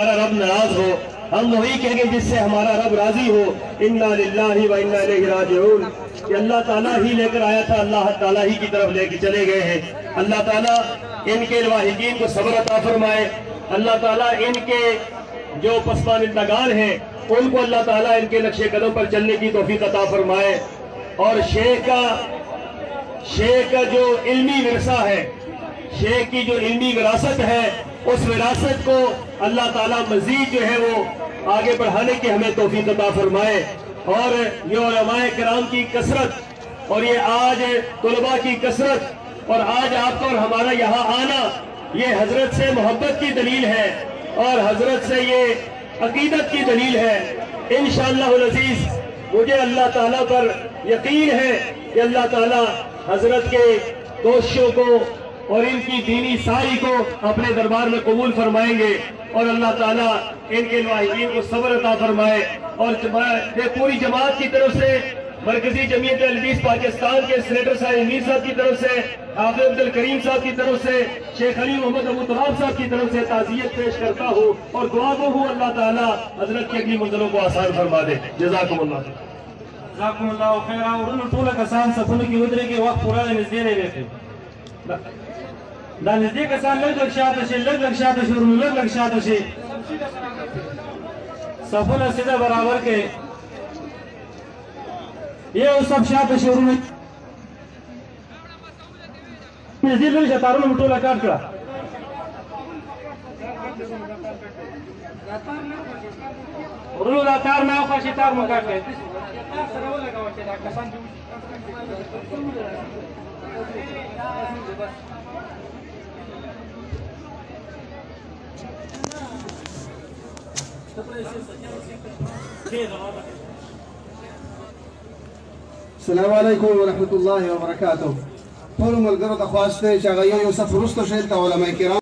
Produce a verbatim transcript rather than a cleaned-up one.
हमारा रब नाराज हो, हम वही कहेंगे जिससे हमारा रब राजी हो। इन्ना लिल्लाहि व इन्ना इलैहि राजिऊन। कि अल्लाह ताला ही लेकर आया था, अल्लाह ताला ही की तरफ लेकर चले गए हैं। अल्लाह ताला इनके वाहिदीन को सब्र अता फरमाए। अल्लाह ताला इनके जो पसमानदागान हैं उनको अल्लाह ताला इनके नक्शे कदम पर चलने की तौफीक अता फरमाए। और शेख का शेख का जो इल्मी विरसा है, शेख की जो इल्मी विरासत है, उस विरासत को अल्लाह ताला मजीद जो है वो आगे बढ़ाने की हमें तौफीक अता फरमाए। और ये उलमाए किराम की कसरत और ये आज तुलबा की कसरत और आज आपका और हमारा यहाँ आना, ये हजरत से मोहब्बत की दलील है और हजरत से ये अकीदत की दलील है। इंशाअल्लाहुल अजीज मुझे अल्लाह ताला पर यकीन है कि अल्लाह ताला हजरत के दोषियों को और इनकी दीनी साई को अपने दरबार में कबूल फरमाएंगे और अल्लाह ताला इनके वाहिदीन को सब्र अता फरमाए। और पूरी जमात की तरफ से, मरकजी जमीयत अहले पाकिस्तान के सेनेटर साहिब मीर साहब की तरफ से, हाफिज अब्दुल करीम साहब की तरफ से, शेख अली मोहम्मद अबू तराब साहब की तरफ से ताज़ियत पेश करता हूँ और दुआ गो हूँ अल्लाह ताला हजरत की अगली मंजिलों को आसान फरमा दे। जज़ाकुमुल्लाह जज़ाकुमुल्लाह खैरा। और टोला कसान सफुन की उतरे के वक्त पूरा नजदीक नहीं रहते दा नजदीक कसान लग लग शात से लग लग शात से लग लग शात से सफुन सीधा बराबर के ये उस सब शात शुरू में नजदीक में शतारों में टोला काट करा और लोग तार ना का शितार में काट के السلام عليكم ورحمة الله وبركاته. طول ما القرط أخواسته شغيون يوسف رستو شلته علماء كرام.